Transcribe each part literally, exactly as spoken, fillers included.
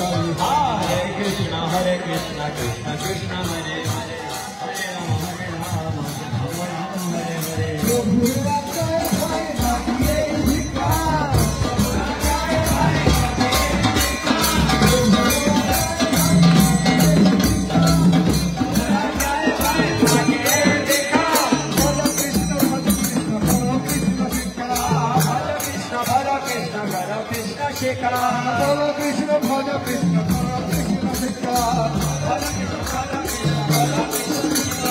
Hare Krishna, Hare Krishna, Krishna Krishna, Hare Hare, Hare Rama, Hare Rama, Rama Rama, Hare Hare. Shekara, Hare Krishna, Hare Krishna, Hare Krishna, Shekara, Hare Krishna, Hare Krishna, Hare Krishna,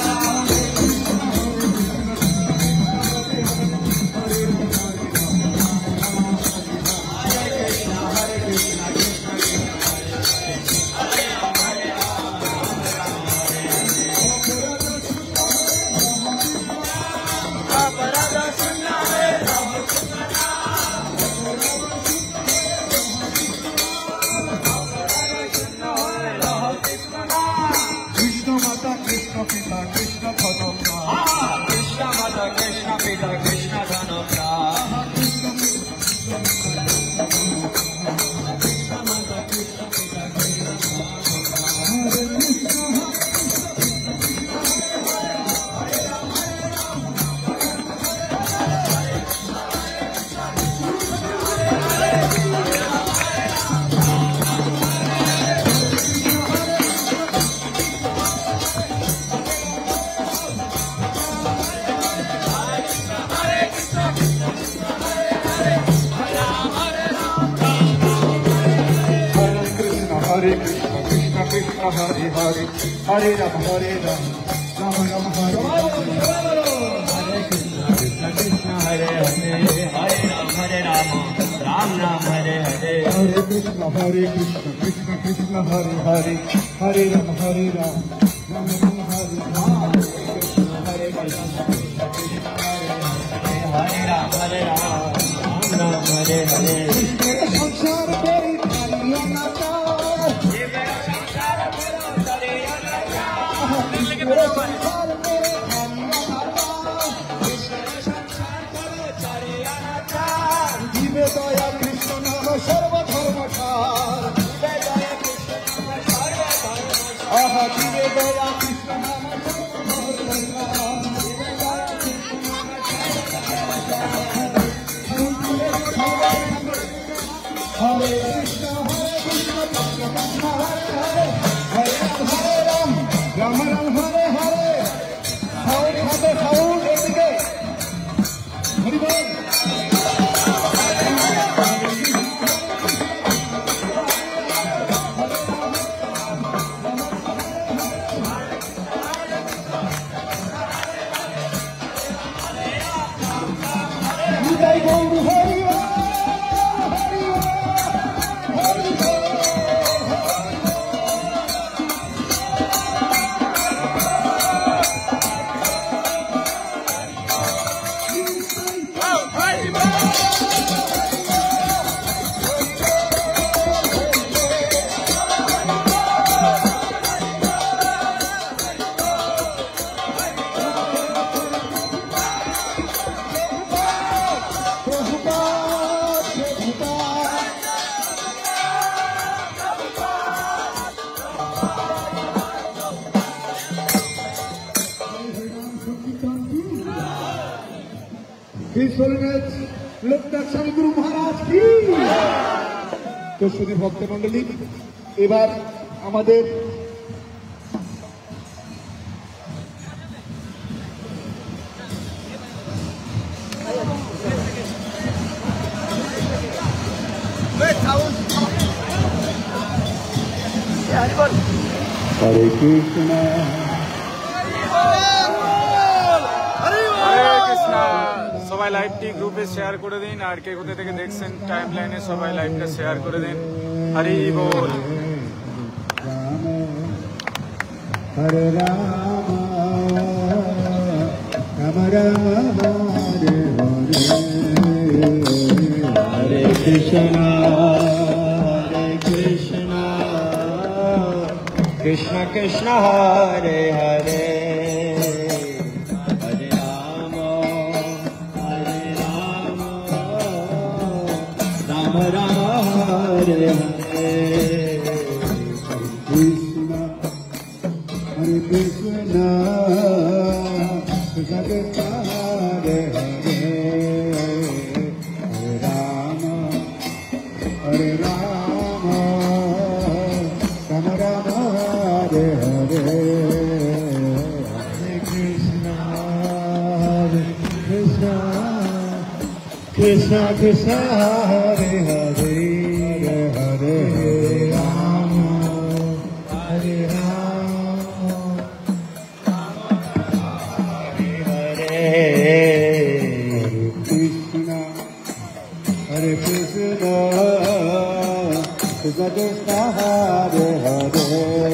Hare Krishna, Krishna Krishna, Hare Rama, Hare Rama, Rama Rama, Hare Krishna Pita Krishna Dhanapra, Krishna Mata Krishna Pita Krishna Dhanapra, Krishna Mata Krishna Pita Krishna Hare Krishna, Krishna Krishna, Hare Hare, Hare Rama, Hare Rama, Rama Rama, Hare Hare Krishna, Krishna Krishna, Hare Hare, Hare Rama, Hare Rama, Ram Ram, Hare Hare. Hare Krishna, Hare Krishna, Krishna Krishna, Hare Hare, Hare Rama, Hare Rama, Rama Rama, Hare Hare. Hare Krishna, Krishna Krishna, Hare Hare, Hare Rama, Hare Rama, Ram Ram, Hare Hare. संसार तेरी थालियों ना ये मेरा संसार मेरा दरिया ना दिल के मेरे संसार मेरे थालियों ना कृष्ण संसार तेरे दरिया ना जीवे दया कृष्ण नाम सर्व धर्म सार जीवे दया कृष्ण नाम सर्व धर्म सार आहा जीवे दया कृष्ण नाम सर्व धर्म सार जीवे दया कृष्ण नाम सर्व धर्म सार Hare Krishna, Hare Krishna, Krishna Krishna, Hare Hare, Hare Ram, Hare Ram, Ram Ram, Hare Hare. Sound, Hare sound, everyday. Hare Bol. Jai Gauru Hari Ram. Loknath स्वामी गुरु महाराज की तो শুধু ভক্তমণ্ডলী এবার আমাদের হরে কৃষ্ণ সবাই লাইভটি গ্রুপে শেয়ার করে দিন আর কে কোথা থেকে দেখছেন টাইম লাইনে সবাই লাইভটা শেয়ার করে দিন হরি বল হরে রাম রাম রাম হরে হরে হরে কৃষ্ণ হরে Krishna Krishna Krishna Hare Hare Hare Hare Krishna Krishna Hare Hare Hare Rama Hare Rama Hare Krishna Hare Krishna Krishna Krishna Hare Hare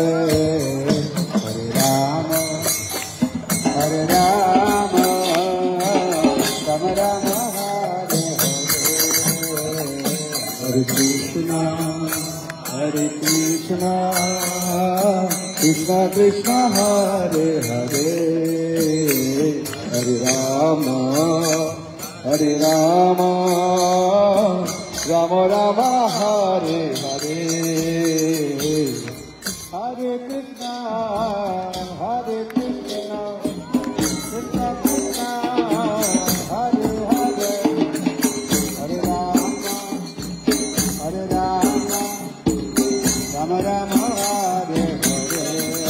Hare Rama Hare Rama Rama Rama Hare Hare Hare Krishna Hare Krishna Krishna Krishna Hare Hare Hare Rama Hare Rama Rama Rama Hare Hare Hare Krishna Hare Krishna Krishna Krishna Hare Hare Hare Rama Hare Rama Rama Rama Hare Hare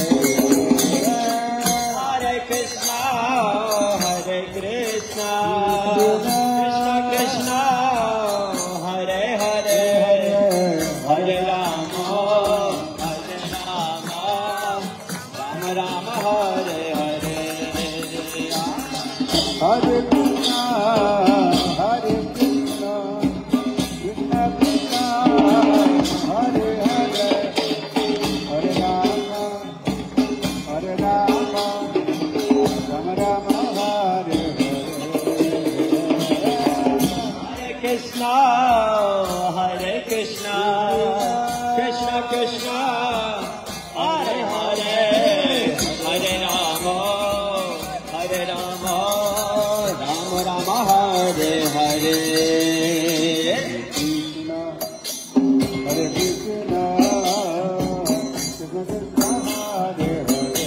Hare Krishna Hare Krishna Krishna Krishna Hare Hare Hare Rama Hare Rama Rama Rama Hare Hare Hare Krishna Hare Krishna Krishna Krishna Hare Hare Hare Rama Hare Rama Rama Rama Hare Hare Hare Krishna Hare Krishna Krishna Krishna Hare Hare Hare Rama Hare Rama Rama Rama Hare Hare Krishna Hare Krishna Krishna Krishna Hare Hare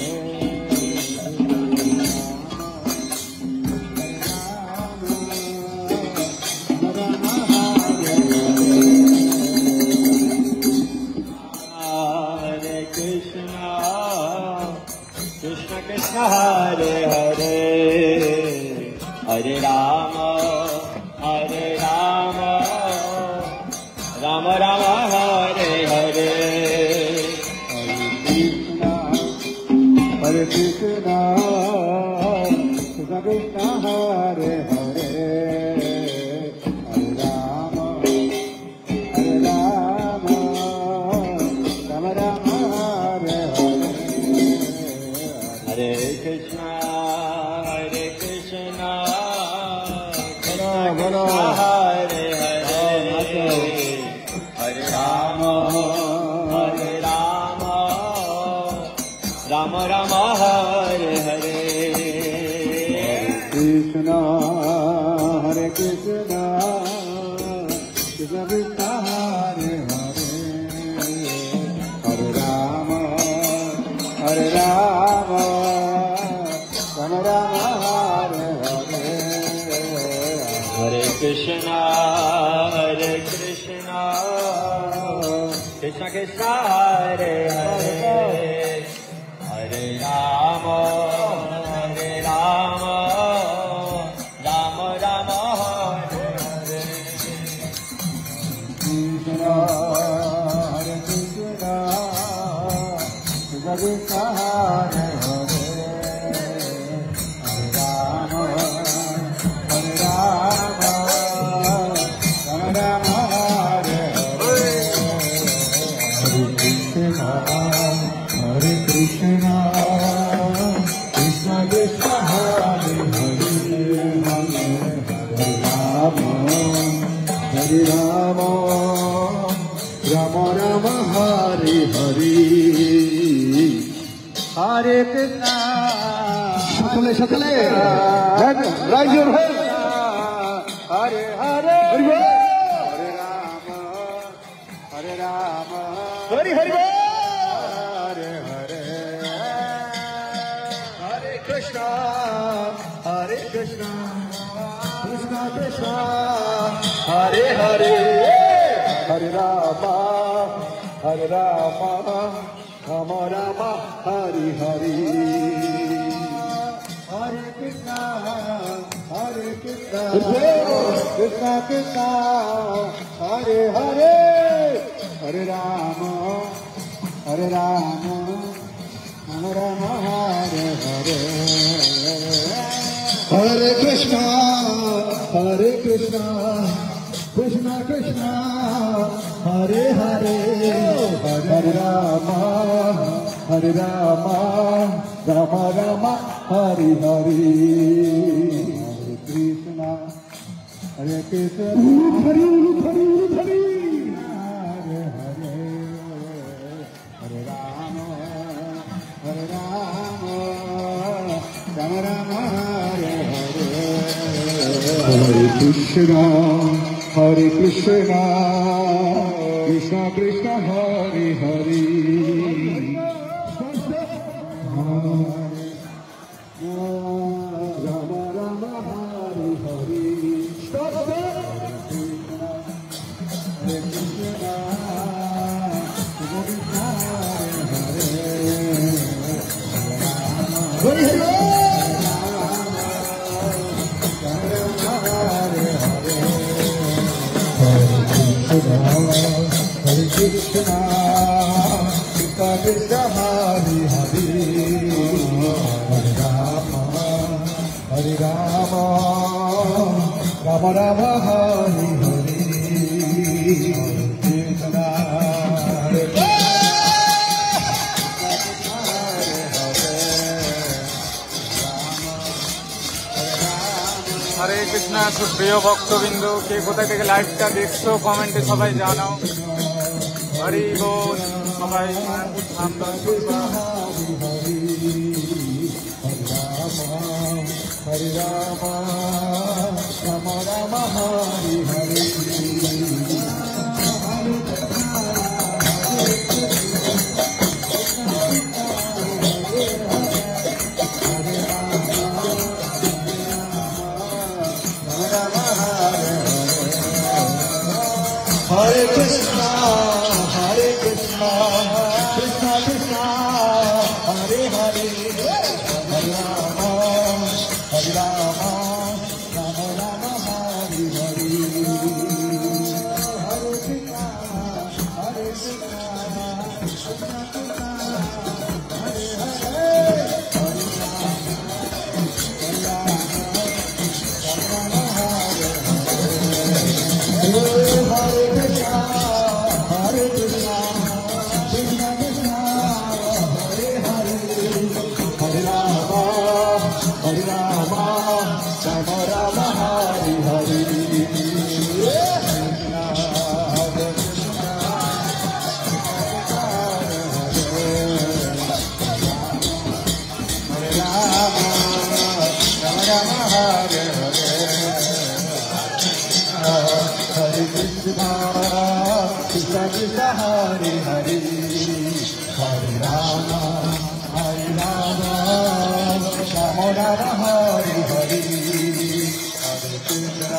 Hare Krishna Krishna Krishna Hare Hare Hare Rama Hare Rama Rama Rama Hare Hare Hare Krishna Krishna Krishna Hare Hare Hare Rama Hare Rama Rama Rama Hare Hare Hare Krishna Hare Krishna Krishna Bolo, bolo. Krishna Hare Hare Hare Rama Hare Rama Rama Rama Hare Hare Krishna Hare Krishna Krishna Krishna Hare Hare Hare Rama Hare Rama Rama Rama Hare Hare Hare Krishna Hare Krishna Krishna Krishna Hare Hare Hare Rama Hare Rama Rama Rama Hare Hare Krishna Hare Krishna Krishna Krishna Hare Hare Hare Rama Hare Rama Rama Rama Hare Hare Hare Krishna Krishna Krishna Hare Hare Hare Rama Hare Rama Rama Rama Hare Hare Hare Krishna Shakale Shakale Raise your hand Hare Hare Hare Rama Hare Rama Hare Hare Hare Hare Hare Krishna Hare Krishna Krishna Krishna Hare Hare Hare Rama Hare Rama Rama Rama Hare Hare Hare Krishna Hare Krishna Krishna Krishna Hare Hare Hare Rama Hare Rama Rama Rama Hare Hare Hare Krishna Hare Krishna Krishna Krishna Hare Hare Hare Rama Hare Rama Rama Rama Hare Hare Krishna Hare Krishna Hare Hare Hare Hare Hare Rama Hare Rama Rama Rama Hare Hare Hare Krishna Hare Krishna Krishna Krishna Hare Hare Rama Rama Hare Hare Hare Hare Hare Krishna Krishna Krishna Hare Hare Hare Rama Hare Rama Rama Rama Hare Hare Krishna हरे कृष्णा सुप्रिय भक्तबिंदु के कोथाय থেকে লাইভটা দেখছো কমেন্টে সবাই জানাও হরি বল সবাই নাম দান করবা Hare Rama Rama Rama Hare Hare Hare Krishna, Hare Krishna, Krishna Krishna, Hare Hare, Hare Rama, Hare Rama, Rama Rama, Hare Hare. Hare Krishna, Hare Krishna, Krishna Krishna, Hare Hare, Hare Rama, Hare Rama, Rama Rama, Hare Hare. Krishna Krishna Hare Hare Hare Rama Hare Rama Rama Rama Hare Hare Hare Krishna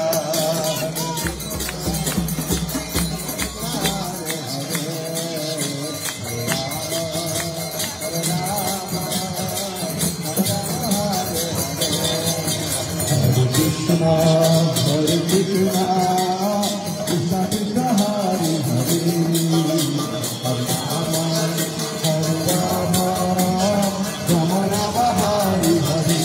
Krishna Hare Krishna Krishna Krishna Hare Hare Hare Rama Hare Rama Rama Rama Hare Hare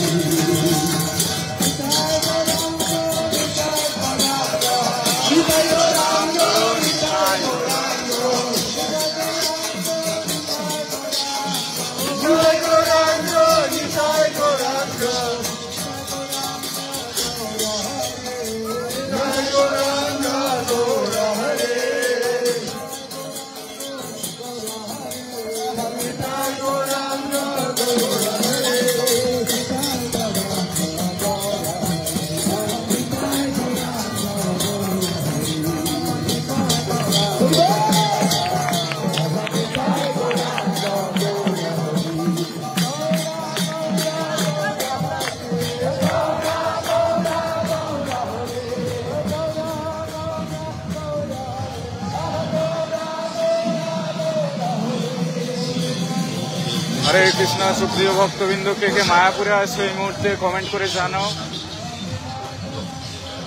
हरे कृष्णा सुप्रिय भक्तबिंदु के के मायापुरे आछो এই মুহূর্তে comment করে জানাও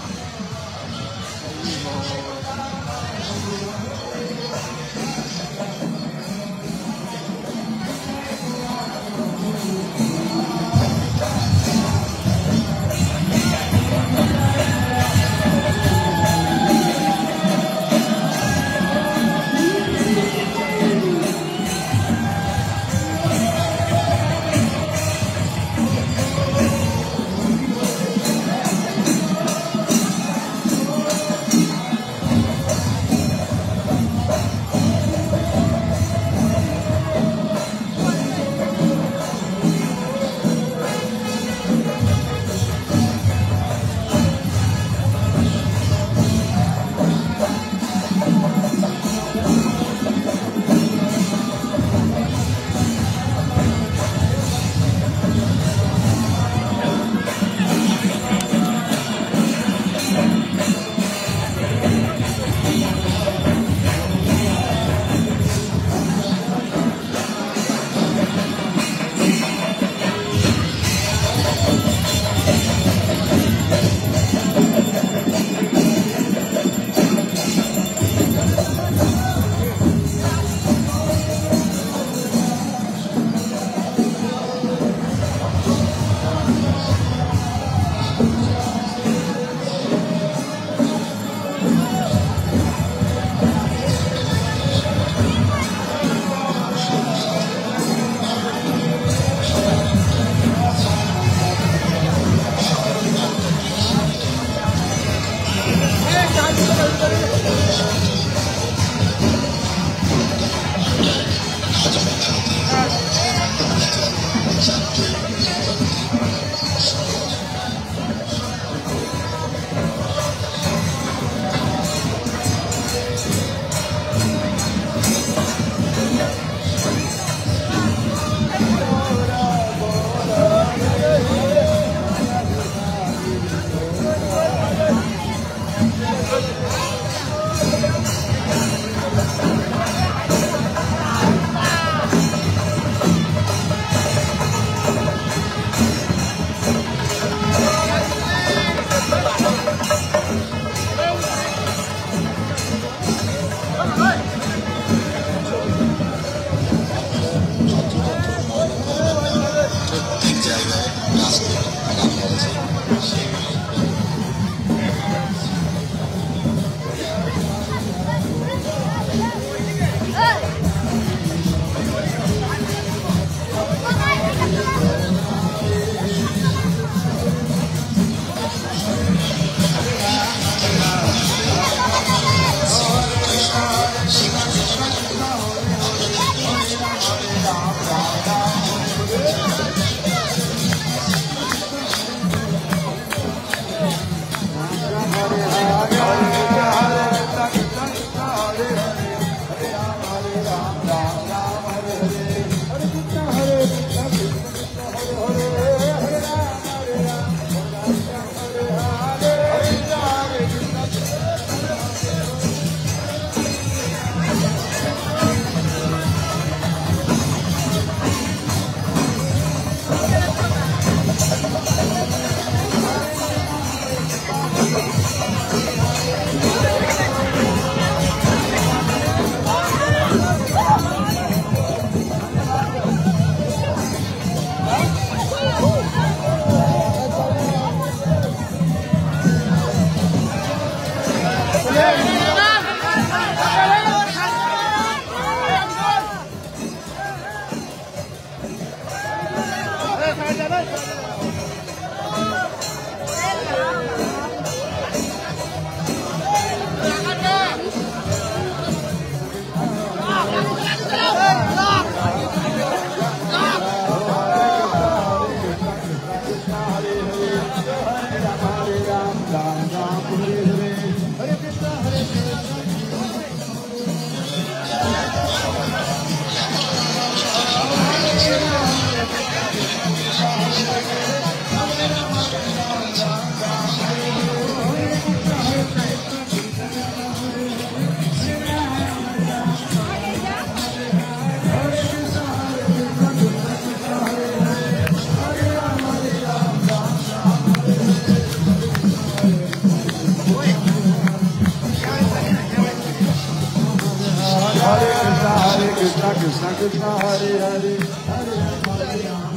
Krishna Krishna Hare Hare Hare Ram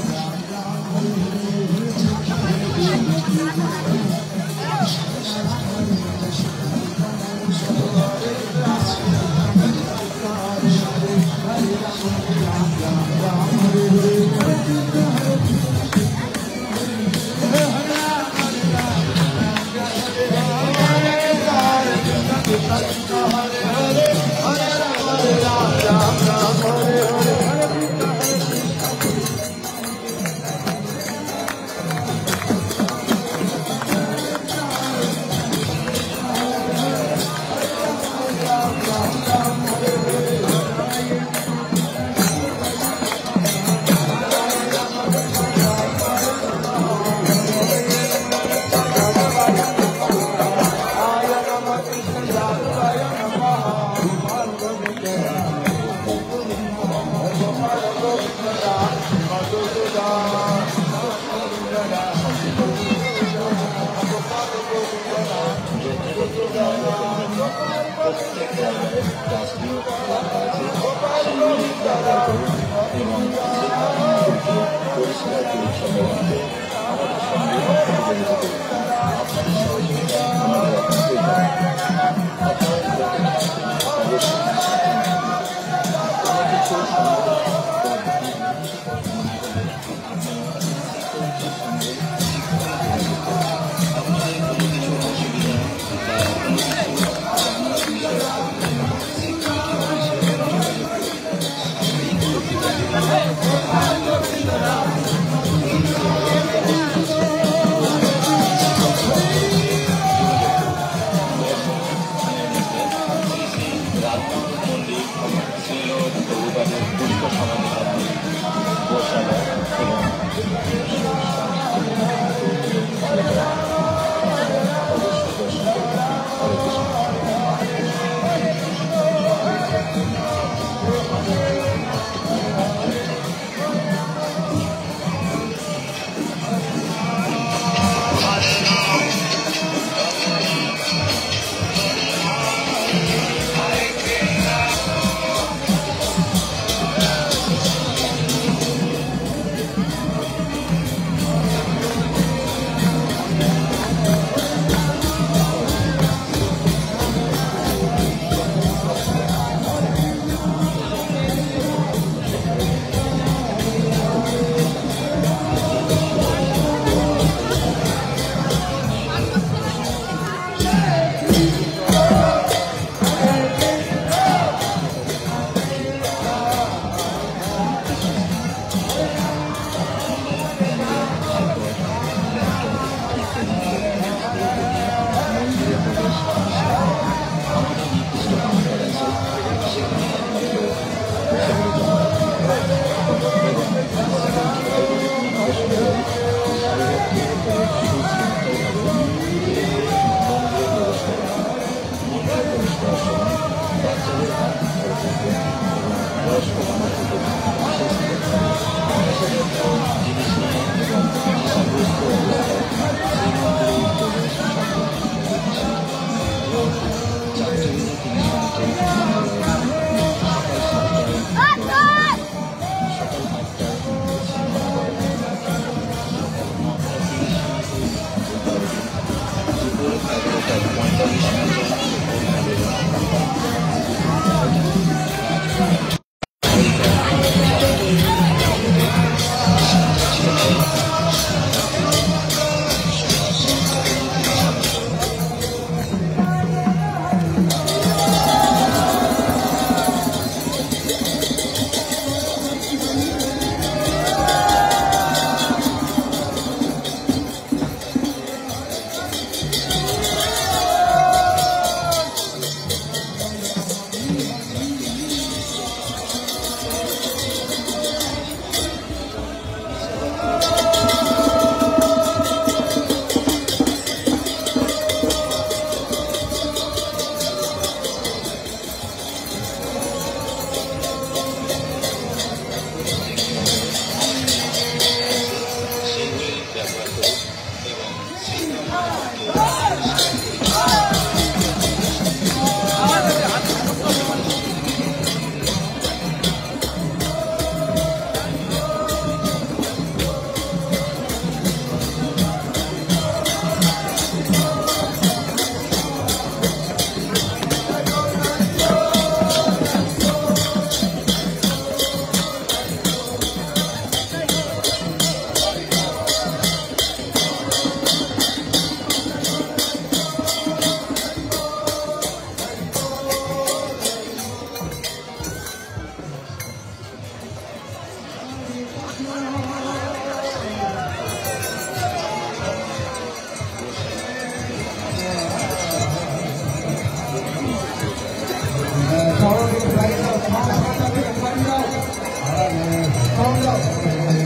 Sound up.